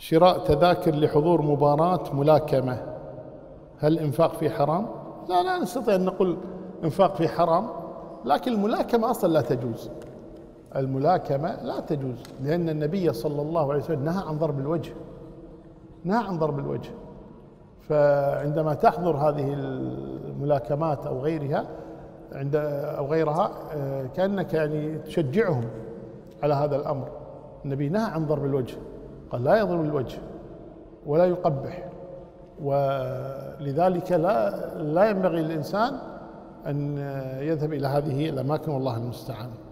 شراء تذاكر لحضور مباراة ملاكمة، هل إنفاق فيه حرام؟ لا نستطيع أن نقول إنفاق فيه حرام، لكن الملاكمة أصلا لا تجوز. الملاكمة لا تجوز، لأن النبي صلى الله عليه وسلم نهى عن ضرب الوجه، نهى عن ضرب الوجه. فعندما تحضر هذه الملاكمات أو غيرها أو غيرها كأنك يعني تشجعهم على هذا الأمر. النبي نهى عن ضرب الوجه، قال لا يضرب الوجه ولا يقبح، ولذلك لا ينبغي للإنسان أن يذهب إلى هذه الأماكن، والله المستعان.